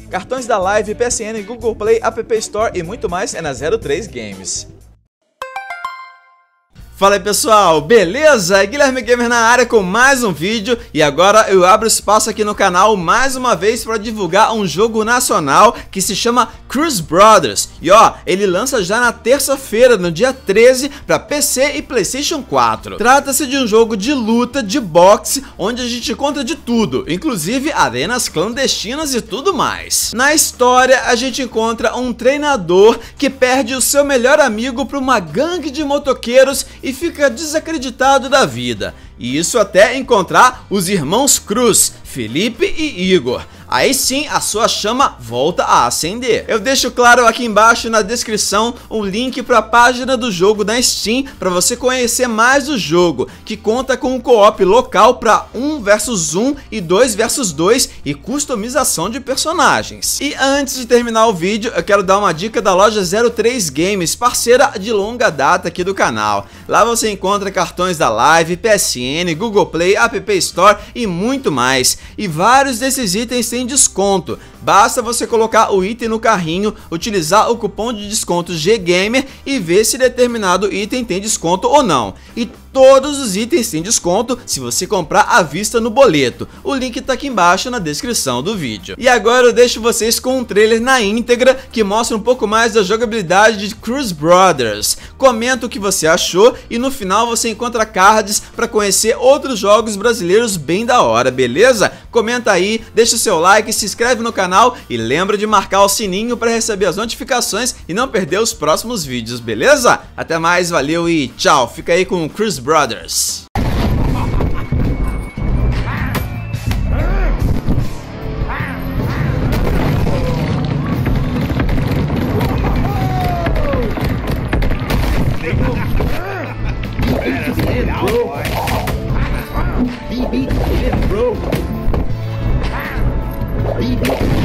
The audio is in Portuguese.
Cartões da Live, PSN, Google Play, App Store e muito mais é na 03 Games. Fala aí pessoal, beleza? Guilherme Gamer na área com mais um vídeo e agora eu abro espaço aqui no canal mais uma vez para divulgar um jogo nacional que se chama Cruise Brothers. E ó, ele lança já na terça-feira, no dia 13, para PC e PlayStation 4. Trata-se de um jogo de luta, de boxe, onde a gente encontra de tudo, inclusive arenas clandestinas e tudo mais. Na história a gente encontra um treinador que perde o seu melhor amigo para uma gangue de motoqueiros e fica desacreditado da vida. E isso até encontrar os irmãos Cruz, Felipe e Igor. Aí sim a sua chama volta a acender. Eu deixo claro aqui embaixo na descrição o link para a página do jogo na Steam para você conhecer mais do jogo, que conta com um co-op local para 1 vs 1 e 2 vs 2 e customização de personagens. E antes de terminar o vídeo, eu quero dar uma dica da loja 03 Games, parceira de longa data aqui do canal. Lá você encontra cartões da Live, PSN, Google Play, App Store e muito mais. E vários desses itens têm desconto. Basta você colocar o item no carrinho, utilizar o cupom de desconto GGamer e ver se determinado item tem desconto ou não. E todos os itens têm desconto se você comprar à vista no boleto. O link tá aqui embaixo na descrição do vídeo. E agora eu deixo vocês com um trailer na íntegra que mostra um pouco mais da jogabilidade de Cruise Brothers. Comenta o que você achou e no final você encontra cards para conhecer outros jogos brasileiros bem da hora, beleza? Comenta aí, deixa o seu like, se inscreve no canal e lembra de marcar o sininho para receber as notificações e não perder os próximos vídeos, beleza? Até mais, valeu e tchau! Fica aí com o Cruise Brothers. BB, bro. BB.